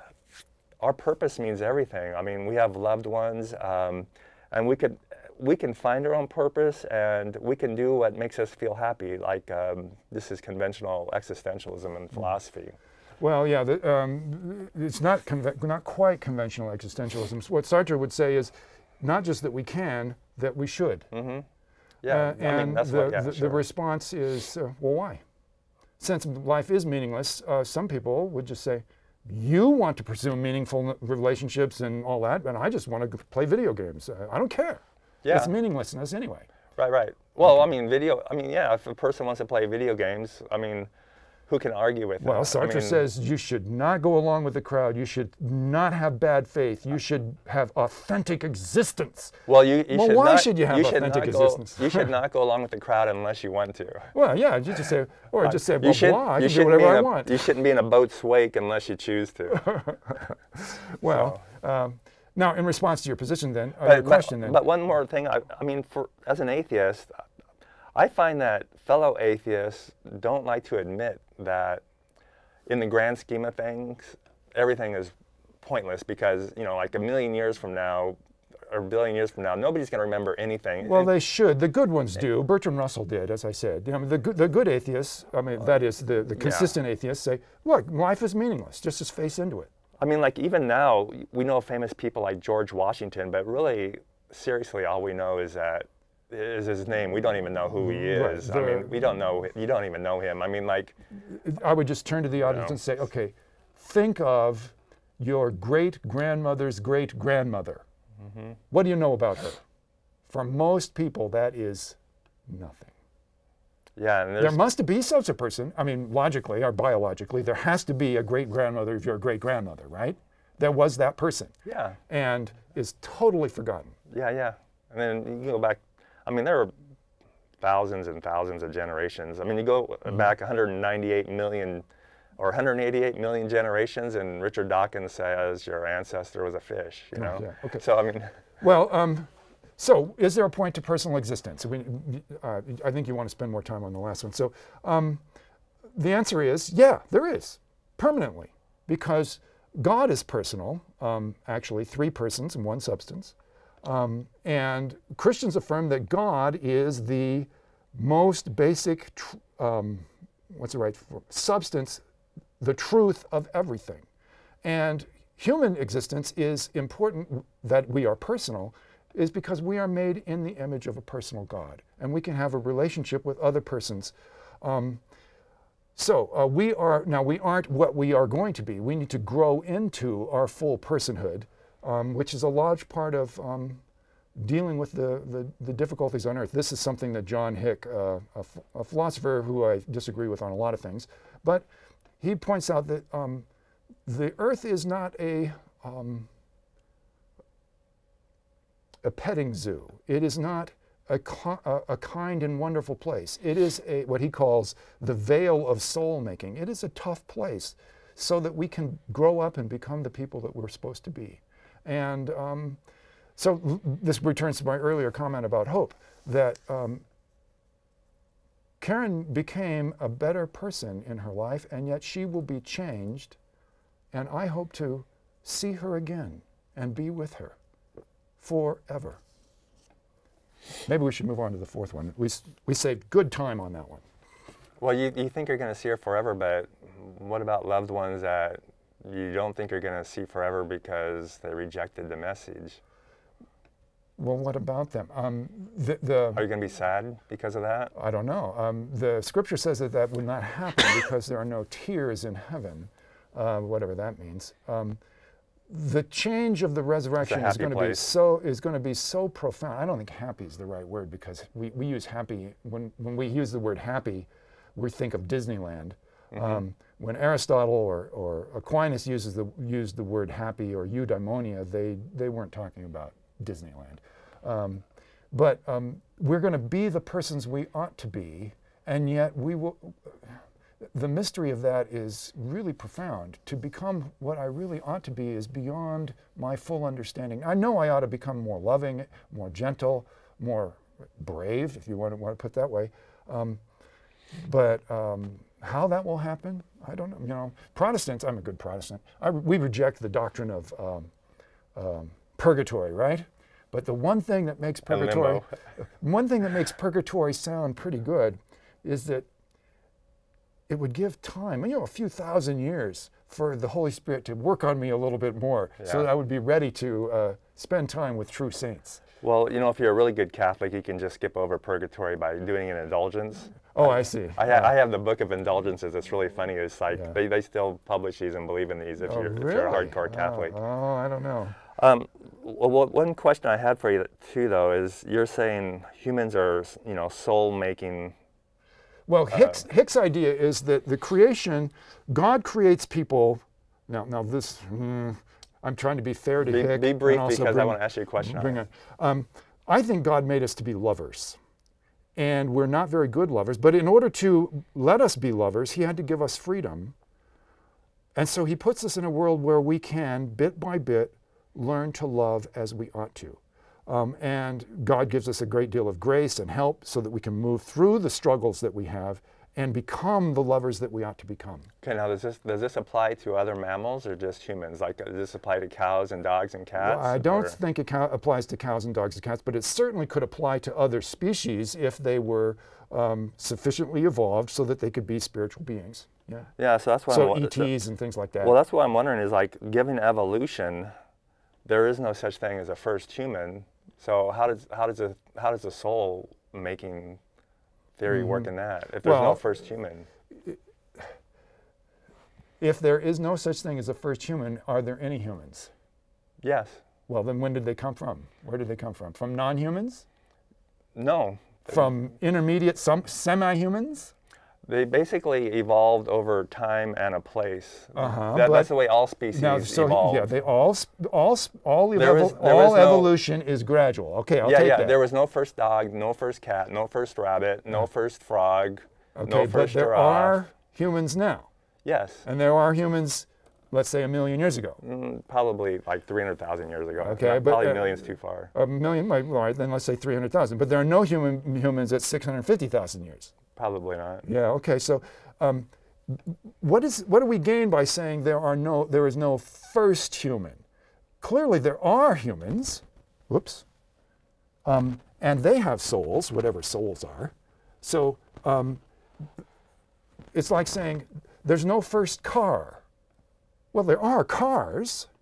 our purpose means everything. I mean, we have loved ones, um, and we could, we can find our own purpose, and we can do what makes us feel happy. Like um, this is conventional existentialism and philosophy. Well, yeah, the, um, it's not conve- not quite conventional existentialism. What Sartre would say is not just that we can, that we should. Mm-hmm. Yeah, Uh, I mean, and that's the, what, yeah, the, sure. the response is, uh, well, why? Since life is meaningless, uh, some people would just say, you want to pursue meaningful n- relationships and all that, and I just want to play video games. Uh, I don't care. Yeah. It's meaninglessness anyway. Right, right. Well, I mean, video, I mean, yeah, if a person wants to play video games, I mean, who can argue with Well, that? I Sartre mean, says you should not go along with the crowd. You should not have bad faith. You should have authentic existence. Well, you, you Well, should why not, should you have should authentic not go, existence? You should not go along with the crowd unless you want to. Well, yeah, you just say, or just say, You well, should- blah, I you can do shouldn't whatever be I in a- want. You shouldn't be in a boat's wake unless you choose to. Well, um, now in response to your position then, uh, But, your but- question then. but one more thing, I, I mean, for as an atheist, I find that fellow atheists don't like to admit that in the grand scheme of things, everything is pointless because, you know, like a million years from now, or a billion years from now, nobody's going to remember anything. Well, they should. The good ones do. Bertrand Russell did, as I said. I mean, the, good, the good atheists, I mean, that is, the, the consistent atheists say, look, life is meaningless. Just just face into it. I mean, like even now, we know famous people like George Washington, but really, seriously, all we know is that is his name. We don't even know who he Right, is. I the- mean, we don't know. You don't even know him. I mean, like, I would just turn to the audience know. and say, okay, think of your great-grandmother's great-grandmother. Mm-hmm. What do you know about her? For most people, that is nothing. yeah, and There there's, must be such a person. I mean, logically or biologically, there has to be a great-grandmother of your great-grandmother, right? There was that person, yeah, and is totally forgotten. yeah, yeah. And then you can go back. I mean, there are thousands and thousands of generations. I mean, you go Mm-hmm. back one hundred ninety-eight million or one hundred eighty-eight million generations, and Richard Dawkins says your ancestor was a fish. You know. yeah, okay. So I mean, Well, um, so is there a point to personal existence? We, uh, I think you want to spend more time on the last one. So um, the answer is, yeah, there is, permanently, because God is personal, um, actually three persons in one substance. Um, and Christians affirm that God is the most basic, tr- um, what's the right for, substance, the truth of everything. And human existence is important, that we are personal, is because we are made in the image of a personal God. And we can have a relationship with other persons. Um, So uh, we are, now we aren't what we are going to be. We need to grow into our full personhood, um, which is a large part of um, dealing with the, the, the difficulties on earth. This is something that John Hick, uh, a, a philosopher who I disagree with on a lot of things, but he points out that um, the earth is not a, um, a petting zoo. It is not a, a, a kind and wonderful place. It is a, what he calls the vale of soul making. It is a tough place so that we can grow up and become the people that we're supposed to be. And um, so this returns to my earlier comment about hope, that um, Karen became a better person in her life, and yet she will be changed, and I hope to see her again and be with her forever. Maybe we should move on to the fourth one. We, we saved good time on that one. Well, you, you think you're going to see her forever, but what about loved ones that you don't think you're going to see forever because they rejected the message? Well, what about them? Um, the, the, Are you going to be sad because of that? I don't know. Um, the scripture says that that will not happen because there are no tears in heaven, uh, whatever that means. Um, the change of the resurrection is going to be so is going to be so profound. I don't think happy is the right word, because we, we use happy when when we use the word happy, we think of Disneyland. Mm-hmm. um, when Aristotle or, or Aquinas uses the used the word happy or eudaimonia, they they weren't talking about Disneyland. Um, but um, we're going to be the persons we ought to be, and yet we will. The mystery of that is really profound. To become what I really ought to be is beyond my full understanding. I know I ought to become more loving, more gentle, more brave, if you want to, want to put it that way. Um, but um, how that will happen, I don't know. You know, Protestants, I'm a good Protestant. I, we reject the doctrine of um, um, purgatory, right? But the one thing that makes purgatory, one thing that makes purgatory sound pretty good is that it would give time, you know, a few thousand years for the Holy Spirit to work on me a little bit more, yeah, so that I would be ready to uh, spend time with true saints. Well, you know, if you're a really good Catholic, you can just skip over purgatory by doing an indulgence. Oh, I see. I, ha yeah. I have the book of indulgences. It's really funny. It's like yeah. they, they still publish these and believe in these if, oh, you're, really? if you're a hardcore Catholic. Oh, oh I don't know. Um, well, one question I had for you too, though, is you're saying humans are, you know, soul-making. Well, Hick's, uh, Hick's idea is that the creation, God creates people. Now, now this, mm, I'm trying to be fair to be, Hick. Be brief, because bring, I want to ask you a question bring on it. A, um, I think God made us to be lovers. And we're not very good lovers. But in order to let us be lovers, he had to give us freedom. And so he puts us in a world where we can, bit by bit, learn to love as we ought to. Um, and God gives us a great deal of grace and help so that we can move through the struggles that we have and become the lovers that we ought to become. Okay, now does this, does this apply to other mammals or just humans? Like, does this apply to cows and dogs and cats? Well, I don't or? think it applies to cows and dogs and cats, but it certainly could apply to other species if they were um, sufficiently evolved so that they could be spiritual beings. Yeah, yeah so that's why so I'm, E Ts and things like that. Well, that's what I'm wondering is, like, given evolution, there is no such thing as a first human. So how does how does a how does a soul making theory mm-hmm. work in that if there's well, no first human? If there is no such thing as a first human, are there any humans? Yes. Well, then when did they come from? Where did they come from? From non-humans? No. From intermediate some semi-humans? They basically evolved over time and a place. Uh-huh, that, that's the way all species now, so, evolve. Yeah, they all all all, there evo is, there all is no, evolution is gradual. Okay, I'll yeah, take yeah. that. There was no first dog, no first cat, no first rabbit, no uh, first frog, okay, no first but there giraffe. are humans now. Yes. And there are humans, let's say a million years ago. Mm, probably like three hundred thousand years ago. Okay, Not, but probably uh, millions too far. A million, all right, then let's say three hundred thousand. But there are no human humans at six hundred fifty thousand years. Probably not. Yeah. Okay. So, um, what is what do we gain by saying there are no there is no first human? Clearly, there are humans. Whoops. Um, and they have souls, whatever souls are. So um, it's like saying there's no first car. Well, there are cars.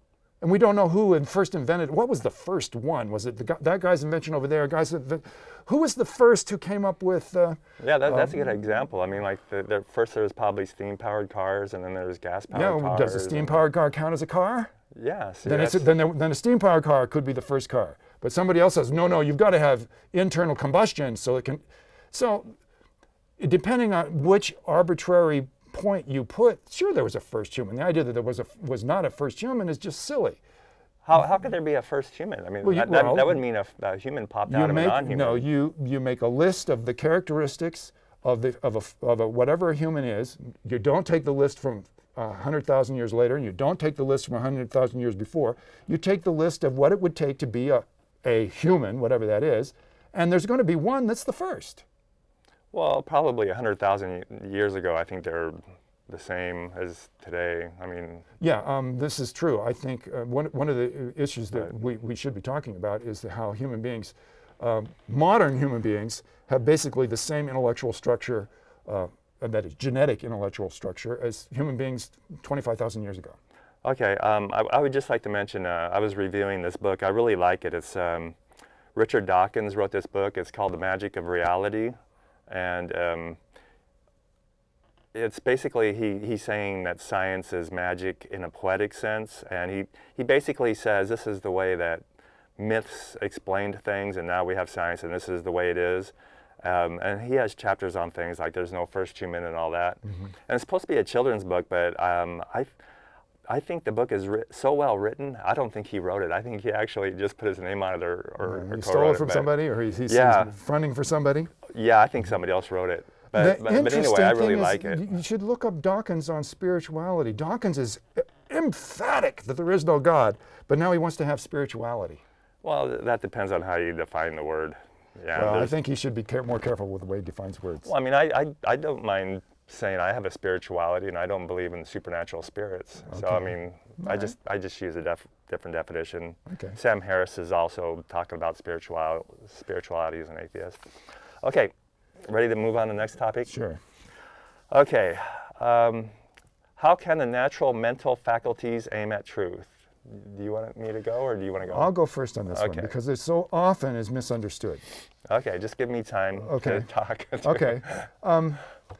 And we don't know who in first invented, what was the first one? Was it the guy, that guy's invention over there? Guys, who was the first who came up with? Uh, yeah, that, that's um, a good example. I mean, like the, the first there was probably steam-powered cars, and then there was gas-powered yeah, cars. does a steam-powered car count as a car? Yeah. See, then, it's, then, then a steam-powered car could be the first car. But somebody else says, no, no, you've got to have internal combustion so it can. So depending on which arbitrary point you put, sure, there was a first human. The idea that there was a was not a first human is just silly. How, how could there be a first human? I mean, well, you, that, well, that, that would mean a, a human popped out of make, a non-human. No, you you make a list of the characteristics of the of a, of a whatever a human is. You don't take the list from a hundred thousand years later, and you don't take the list from a hundred thousand years before. You take the list of what it would take to be a a human, whatever that is, and there's going to be one that's the first. Well, probably a hundred thousand years ago, I think they're the same as today. I mean, yeah, um, this is true. I think uh, one one of the issues that right. we, we should be talking about is the, how human beings, um, modern human beings, have basically the same intellectual structure, uh, that is genetic intellectual structure, as human beings twenty-five thousand years ago. Okay, um, I, I would just like to mention, uh, I was reviewing this book. I really like it. It's um, Richard Dawkins wrote this book. It's called The Magic of Reality, and um, it's basically he, he's saying that science is magic in a poetic sense, and he, he basically says this is the way that myths explained things, and now we have science, and this is the way it is. Um, and he has chapters on things like there's no first human and all that. Mm-hmm. And it's supposed to be a children's book, but um, I, I think the book is so well written. I don't think he wrote it. I think he actually just put his name on it, or, or, yeah, or he stole it from somebody, or he's, he's, yeah. he's fronting for somebody. Yeah, I think somebody else wrote it. But, but, but anyway, I really like it. You should look up Dawkins on spirituality. Dawkins is emphatic that there is no God, but now he wants to have spirituality. Well, that depends on how you define the word. Yeah, well, I think he should be care more careful with the way he defines words. Well, I mean, I, I, I don't mind saying I have a spirituality, and I don't believe in supernatural spirits. Okay. So, I mean, All I right. just I just use a def different definition. Okay. Sam Harris is also talking about spiritual spirituality as an atheist. Okay, ready to move on to the next topic? Sure. Okay, um, how can the natural mental faculties aim at truth? Do you want me to go, or do you want to go? I'll go first on this okay. one, because it so often is misunderstood. Okay, just give me time okay. to talk. Okay. Um,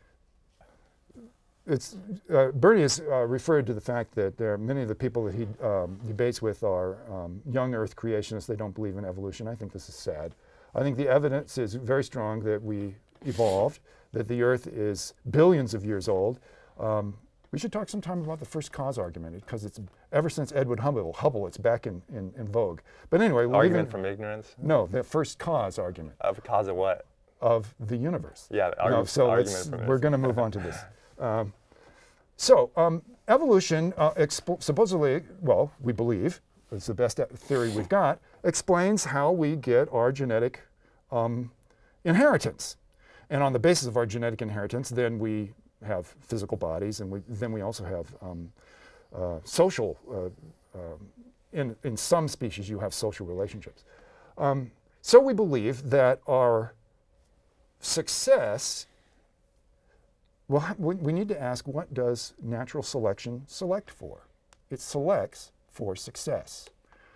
it's, uh, Bernie has uh, referred to the fact that there are many of the people that he um, debates with are um, young Earth creationists. They don't believe in evolution. I think this is sad. I think the evidence is very strong that we evolved, that the Earth is billions of years old. Um, We should talk sometime about the first cause argument, because it's ever since Edward Hubble, Hubble it's back in, in, in vogue. But anyway, argument even, from ignorance? No, the first cause argument. Of cause of what? Of the universe. Yeah, the no, so argument from we're going to move on to this. Um, so um, evolution, uh, supposedly, well, we believe, it's the best theory we've got, explains how we get our genetic um, inheritance. And on the basis of our genetic inheritance, then we have physical bodies, and we, then we also have um, uh, social, uh, uh, in, in some species you have social relationships. Um, so we believe that our success, well, we, we need to ask, what does natural selection select for? It selects for success.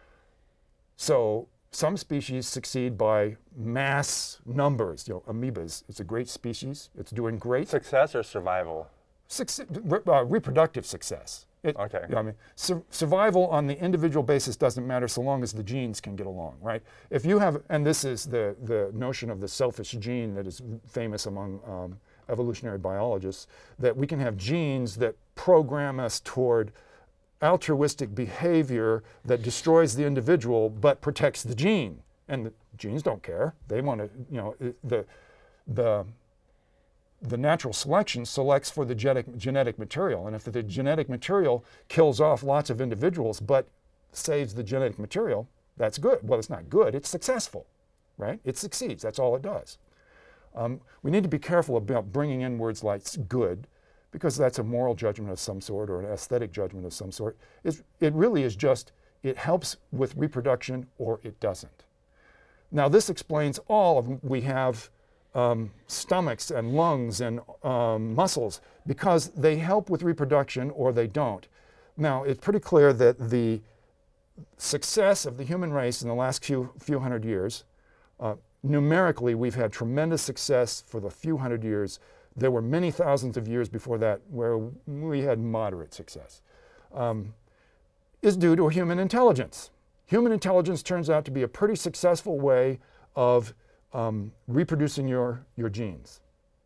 So some species succeed by mass numbers. You know, amoebas, it's a great species. It's doing great. Success or survival? Succe re uh, reproductive success. It, okay. You know, I mean, su survival on the individual basis doesn't matter so long as the genes can get along, right? If you have, and this is the, the notion of the selfish gene that is famous among um, evolutionary biologists, that we can have genes that program us toward altruistic behavior that destroys the individual but protects the gene, and the genes don't care. They want to, you know, the the the natural selection selects for the genetic genetic material, and if the genetic material kills off lots of individuals but saves the genetic material, that's good. Well, it's not good. It's successful, right? It succeeds. That's all it does. Um, we need to be careful about bringing in words like good, because that's a moral judgment of some sort or an aesthetic judgment of some sort. It's, it really is just, it helps with reproduction or it doesn't. Now this explains all of, we have um, stomachs and lungs and um, muscles because they help with reproduction or they don't. Now it's pretty clear that the success of the human race in the last few, few hundred years, uh, numerically, we've had tremendous success for the few hundred years. There were many thousands of years before that where we had moderate success, um, is due to human intelligence. Human intelligence turns out to be a pretty successful way of um, reproducing your, your genes.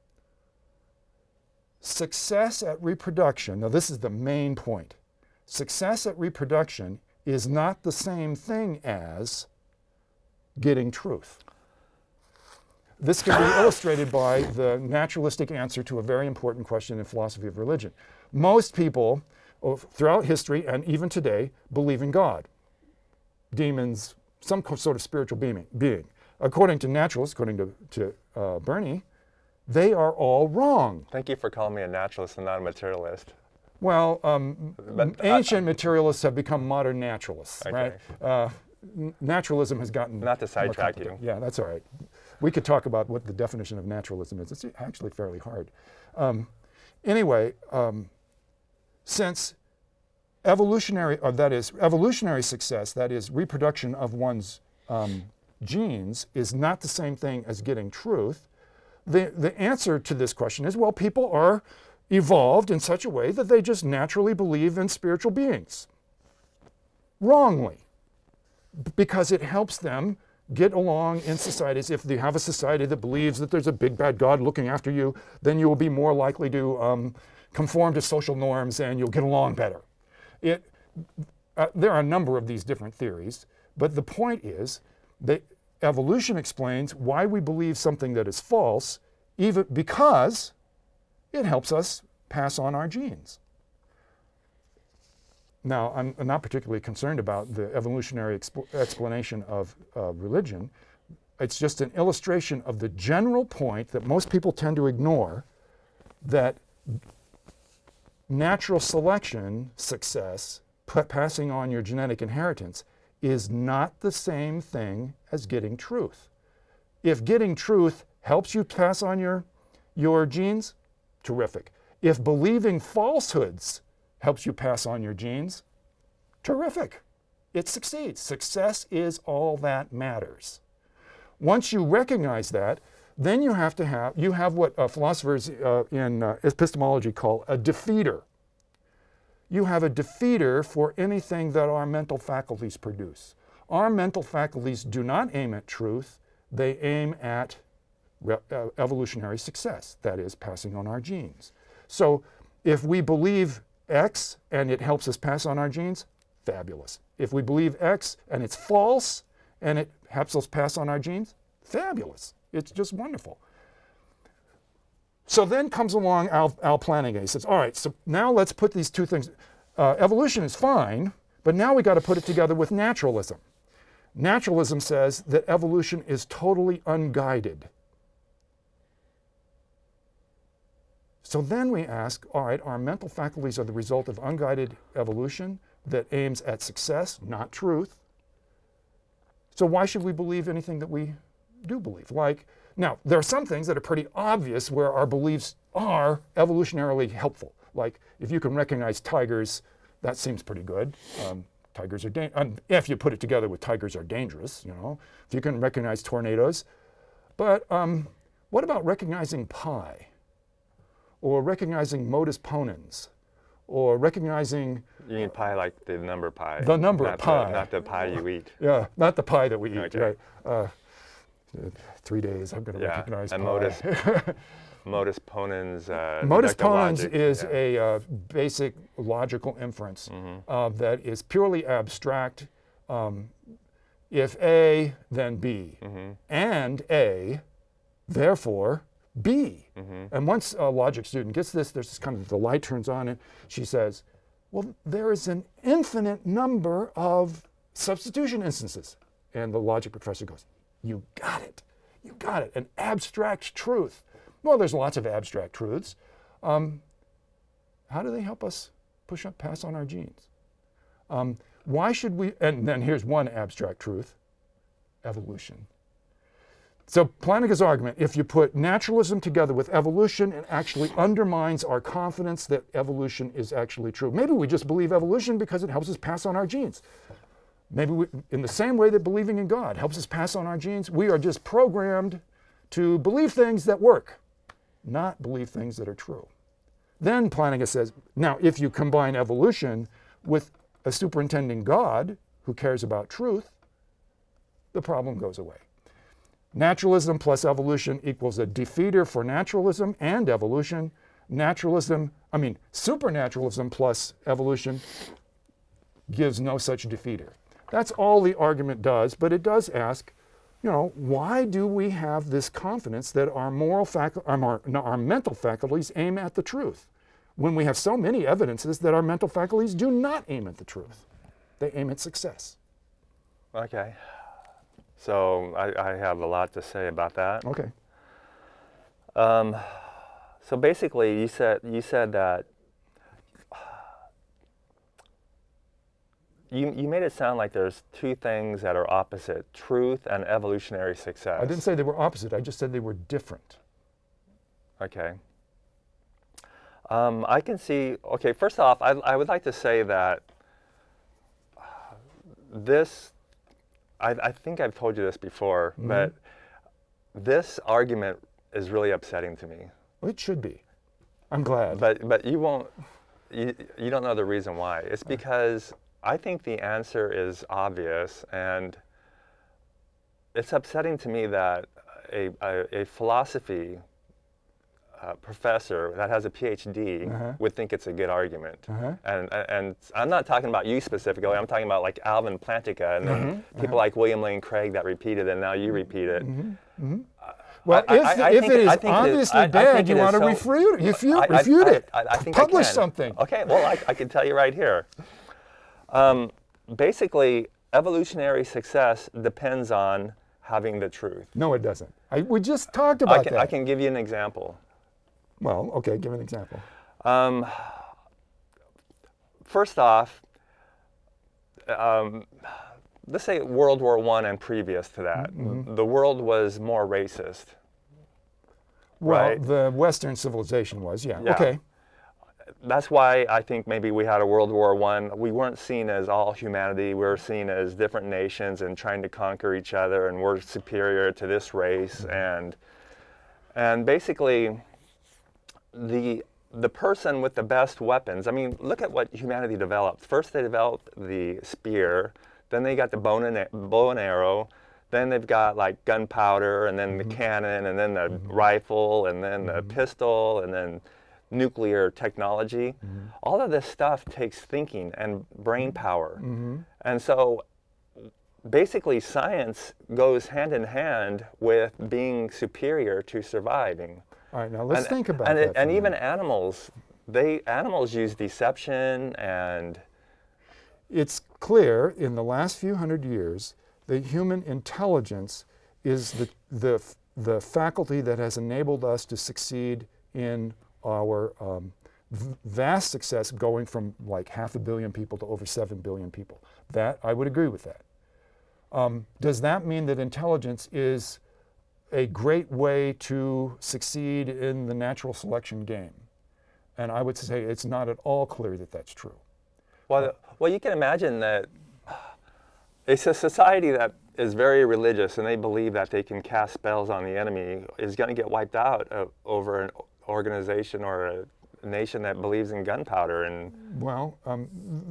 Success at reproduction, now this is the main point. Success at reproduction is not the same thing as getting truth. This can be illustrated by the naturalistic answer to a very important question in philosophy of religion. Most people throughout history and even today believe in God, demons, some sort of spiritual being. being. According to naturalists, according to, to uh, Bernie, they are all wrong. Thank you for calling me a naturalist and not a materialist. Well, um, but, ancient uh, materialists have become modern naturalists, okay. right? Uh, naturalism has gotten... Not to sidetrack you. Yeah, that's all right. We could talk about what the definition of naturalism is. It's actually fairly hard. Um, anyway, um, since evolutionary, or that is, evolutionary success, that is, reproduction of one's um, genes, is not the same thing as getting truth, the, the answer to this question is, well, people are evolved in such a way that they just naturally believe in spiritual beings. Wrongly. Because it helps them get along in societies. If you have a society that believes that there's a big bad God looking after you, then you will be more likely to um, conform to social norms and you'll get along better. It, uh, there are a number of these different theories, but the point is that evolution explains why we believe something that is false, even because it helps us pass on our genes. Now, I'm not particularly concerned about the evolutionary exp explanation of uh, religion. It's just an illustration of the general point that most people tend to ignore, that natural selection success, passing on your genetic inheritance, is not the same thing as getting truth. If getting truth helps you pass on your, your genes, terrific. If believing falsehoods helps you pass on your genes, terrific. It succeeds. Success is all that matters. Once you recognize that, then you have to have, you have what uh, philosophers uh, in uh, epistemology call a defeater. You have a defeater for anything that our mental faculties produce. Our mental faculties do not aim at truth, they aim at re uh, evolutionary success, that is, passing on our genes. So if we believe X and it helps us pass on our genes, fabulous. If we believe X and it's false and it helps us pass on our genes, fabulous. It's just wonderful. So then comes along Al, Al Plantinga. He says, all right, so now let's put these two things. Uh, evolution is fine, but now we got to put it together with naturalism. Naturalism says that evolution is totally unguided. So then we ask, all right, our mental faculties are the result of unguided evolution that aims at success, not truth. So why should we believe anything that we do believe? Like, now, there are some things that are pretty obvious where our beliefs are evolutionarily helpful. Like, if you can recognize tigers, that seems pretty good. Um, tigers are dangerous. Um, if you put it together with tigers are dangerous, you know. If you can recognize tornadoes. But um, what about recognizing pi? Or recognizing modus ponens? Or recognizing... You mean pi like the number pi? The number not pi. The, not the pie you eat. Yeah, not the pie that we eat, okay. right. Uh, three days, I'm going to yeah. recognize and pi. Modus, modus ponens. Uh, modus ponens logic. is yeah. a uh, basic logical inference mm-hmm. uh, that is purely abstract. Um, if A, then B. Mm-hmm. And A, therefore B. Mm-hmm. And once a logic student gets this, there's this kind of, the light turns on and she says, well, there is an infinite number of substitution instances. And the logic professor goes, you got it. You got it. An abstract truth. Well, there's lots of abstract truths. Um, how do they help us push up, pass on our genes? Um, why should we, and then here's one abstract truth, evolution. So Plantinga's argument, if you put naturalism together with evolution, it actually undermines our confidence that evolution is actually true. Maybe we just believe evolution because it helps us pass on our genes. Maybe we, in the same way that believing in God helps us pass on our genes, we are just programmed to believe things that work, not believe things that are true. Then Plantinga says, now if you combine evolution with a superintending God who cares about truth, the problem goes away. Naturalism plus evolution equals a defeater for naturalism and evolution. Naturalism, I mean, supernaturalism plus evolution gives no such defeater. That's all the argument does, but it does ask, you know, why do we have this confidence that our moral facu- our, no, our mental faculties aim at the truth, when we have so many evidences that our mental faculties do not aim at the truth? They aim at success. Okay. So I, I have a lot to say about that. Okay. Um, so basically, you said you said that you you made it sound like there's two things that are opposite: truth and evolutionary success. I didn't say they were opposite. I just said they were different. Okay. Um, I can see. Okay. First off, I I would like to say that this. I, I think I've told you this before, mm-hmm. but this argument is really upsetting to me. Well, it should be. I'm glad. But but you won't. You you don't know the reason why. It's because I think the answer is obvious, and it's upsetting to me that a a, a philosophy uh, professor that has a P H D uh-huh. would think it's a good argument. Uh-huh. And and I'm not talking about you specifically. I'm talking about like Alvin Plantinga and then uh-huh. people uh-huh. like William Lane Craig that repeat it, and now you repeat it. Mm-hmm. Mm-hmm. Uh, Well, I, if, I, I if it is it, obviously I, bad, I you want to so, refute, refute, I, refute I, it. I, I think Publish I can. something. Okay, well, I, I can tell you right here. Um, basically, evolutionary success depends on having the truth. No, it doesn't. I, we just talked about I can, that. I can give you an example. Well, okay, give an example. Um, first off, um, let's say World War One and previous to that, mm-hmm. the world was more racist. Well, right? the Western civilization was, yeah. yeah. Okay. That's why I think maybe we had a World War One. We weren't seen as all humanity. We were seen as different nations and trying to conquer each other, and we're superior to this race. Mm-hmm. And and basically, the the person with the best weapons. I mean, look at what humanity developed. First, they developed the spear. Then they got the bow and, bow and arrow. Then they've got like gunpowder, and then mm-hmm. the cannon, and then the mm-hmm. rifle, and then mm-hmm. the pistol, and then nuclear technology. Mm-hmm. All of this stuff takes thinking and brain power. Mm-hmm. And so basically science goes hand in hand with being superior to surviving. All right, now let's and, think about and that. It, and even animals, they animals use deception and... It's clear in the last few hundred years that human intelligence is the, the, the faculty that has enabled us to succeed in our um, vast success, going from like half a billion people to over seven billion people. That, I would agree with that. Um, does that mean that intelligence is a great way to succeed in the natural selection game? And I would say it's not at all clear that that's true. Well, well, you can imagine that it's a society that is very religious, and they believe that they can cast spells on the enemy, is going to get wiped out uh, over an organization or a nation that believes in gunpowder. And well, um,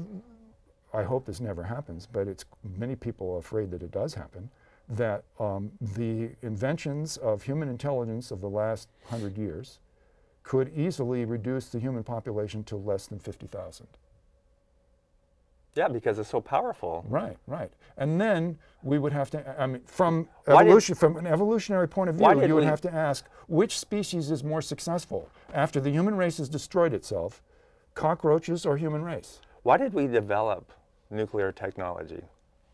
I hope this never happens, but it's many people are afraid that it does happen. That um, the inventions of human intelligence of the last hundred years could easily reduce the human population to less than fifty thousand. Yeah, because it's so powerful. Right, right. And then we would have to, I mean, from evolution, from an evolutionary point of view, you would have to ask, which species is more successful after the human race has destroyed itself, cockroaches or human race? Why did we develop nuclear technology?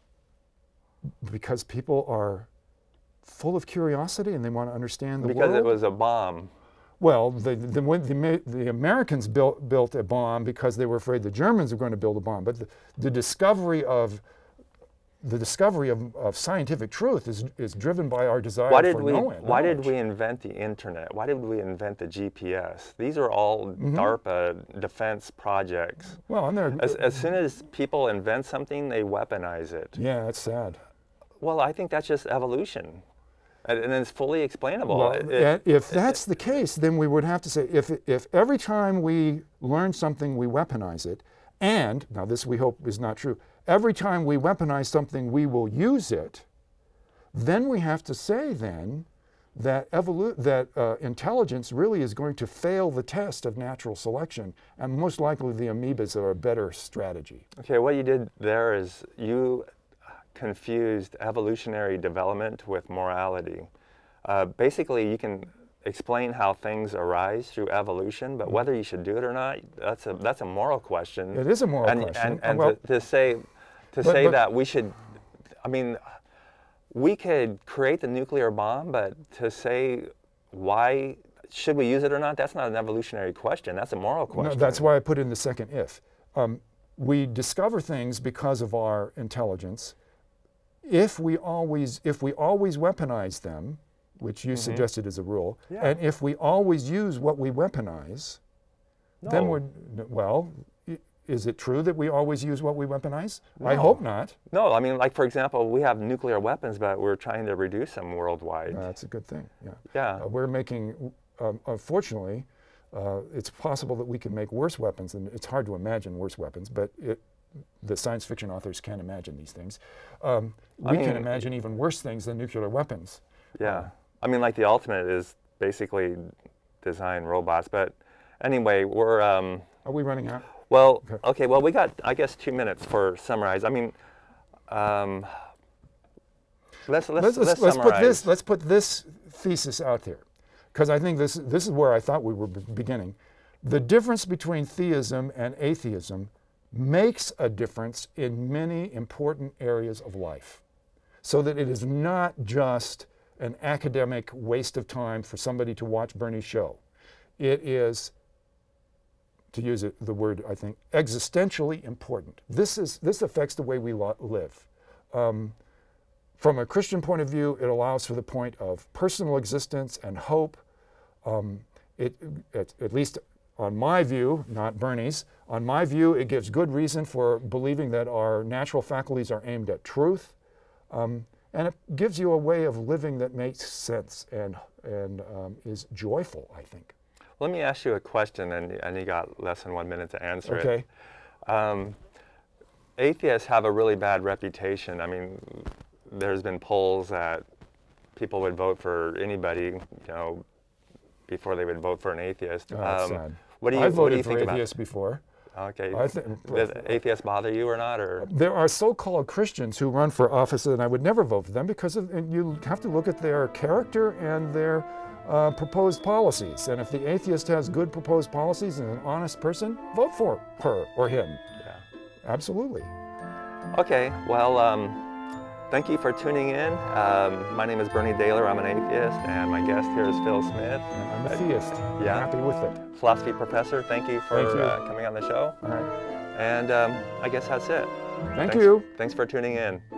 Because people are full of curiosity and they want to understand the because world. Because it was a bomb. Well, the, the, the, the Americans built, built a bomb because they were afraid the Germans were going to build a bomb. But the, the discovery of the discovery of, of scientific truth is, is driven by our desire Why did for we, knowing. Why did knowledge. we invent the internet? Why did we invent the G P S? These are all Mm-hmm. DARPA defense projects. Well, and they're, As, as soon as people invent something, they weaponize it. yeah, it's sad. Well, I think that's just evolution. And, and it's fully explainable. Well, It- and if that's the case, then we would have to say, if, if every time we learn something, we weaponize it, and, now this we hope is not true, every time we weaponize something, we will use it, then we have to say then that, evolu that uh, intelligence really is going to fail the test of natural selection, and most likely the amoebas are a better strategy. Okay, what you did there is you confused evolutionary development with morality. Uh, basically, you can explain how things arise through evolution, but whether you should do it or not, that's a that's a moral question. It is a moral and, question. And, and Well, to, to say to but- say but- that we should, I mean, we could create the nuclear bomb, but to say why should we use it or not, that's not an evolutionary question. That's a moral question. No, that's why I put in the second if. Um, we discover things because of our intelligence. If we always, if we always weaponize them, which you Mm-hmm. suggested as a rule, Yeah. and if we always use what we weaponize, then No. we're, well, i- is it true that we always use what we weaponize? I No. hope not. No, I mean, like, for example, we have nuclear weapons, but we're trying to reduce them worldwide. Uh, that's a good thing, yeah. Yeah. Uh, we're making, um, unfortunately, uh, it's possible that we can make worse weapons, and it's hard to imagine worse weapons, but it, the science fiction authors can imagine these things. Um, I we can mean, imagine even worse things than nuclear weapons. Yeah. I mean, like, the ultimate is basically design robots. But anyway, we're, um, Are we running out? well, Okay. okay, well, we got, I guess, two minutes for summarize. I mean, um, let's, let's, Let's, let's, let's let's summarize. put this, let's put this thesis out there, because I think this, this is where I thought we were be- beginning. The difference between theism and atheism makes a difference in many important areas of life, so that it is not just an academic waste of time for somebody to watch Bernie's show. It is, to use it, the word, I think, existentially important. This, is, this affects the way we lo- live. Um, from a Christian point of view, it allows for the point of personal existence and hope. Um, it, at, at least on my view, not Bernie's, on my view, it gives good reason for believing that our natural faculties are aimed at truth. Um, and it gives you a way of living that makes sense and, and um, is joyful, I think. Let me ask you a question, and, and you got less than one minute to answer Okay. it. Um, atheists have a really bad reputation. I mean, there's been polls that people would vote for anybody, you know, before they would vote for an atheist. Oh, that's Um, sad. What do you, I've what do voted you for think about? atheists before. Okay. I think- Does atheists bother you or not? Or There are so-called Christians who run for office, and I would never vote for them because of, and you have to look at their character and their uh, proposed policies. And if the atheist has good proposed policies and an honest person, vote for her or him. yeah. Absolutely. Okay. Well, um, thank you for tuning in. Um, my name is Bernie Dehler. I'm an atheist, and my guest here is Phil Smith, And I'm a theist. I'm yeah. happy with it. philosophy professor. Thank you for Thank you. Uh, coming on the show. All right. And um, I guess that's it. Thank Thanks- you. Thanks for tuning in.